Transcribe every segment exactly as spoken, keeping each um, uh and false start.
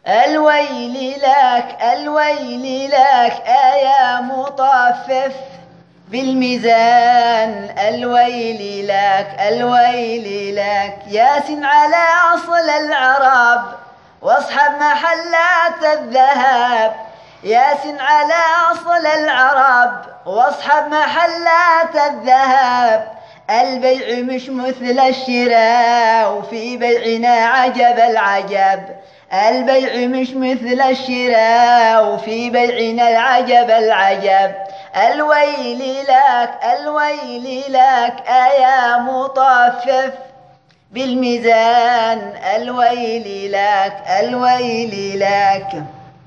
الويل لك الويل لك يا مطفف بالميزان. الويل لك الويل لك ياس على أصل العرب واصحب محلات الذهب. ياس على أصل العرب واصحب محلات الذهب. البيع مش مثل الشراء وفي بيعنا عجب العجب. البيع مش مثل الشراء وفي بيعنا العجب العجب. الويل لك الويل لك يا مطفف بالميزان. الويل لك الويل لك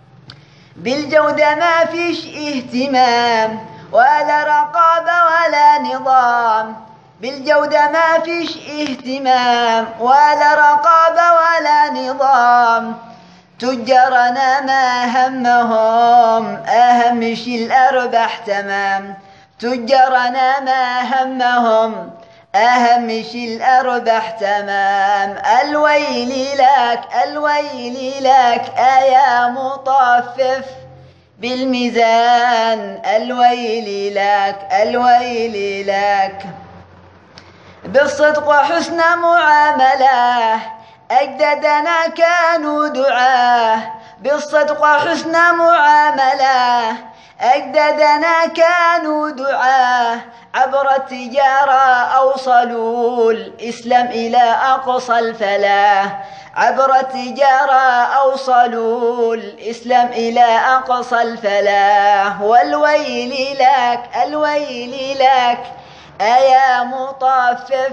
بالجودة ما فيش اهتمام ولا رقابة ولا نظام. بالجودة ما فيش اهتمام ولا رقابة ولا نظام. تجارنا ما همهم أهم شي الأرباح تمام. تجارنا ما همهم أهم شي الأرباح تمام. الويل لك الويل لك يا مطفف بالميزان. الويل لك الويل لك بالصدق وحسن معاملة أجدادنا كانوا دعاه. بالصدق وحسن معاملة أجدادنا كانوا دعاه. عبر التجارة أوصلوا الإسلام إلى أقصى الفلاح. عبر التجارة أوصلوا الإسلام إلى أقصى الفلاح. والويل لك الويل لك يا مطفف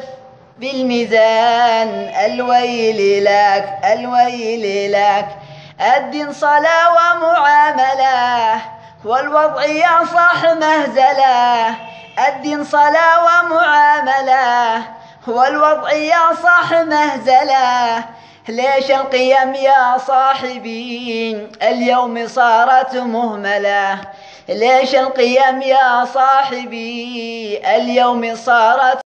بالميزان. الويل لك الويل لك الدين صلاة ومعاملة والوضع يا صاح مهزلة. الدين صلاة ومعاملة والوضع يا صاح مهزلة. ليش القيم يا صاحبين اليوم صارت مهملة؟ ليش القيم يا صاحبي اليوم صارت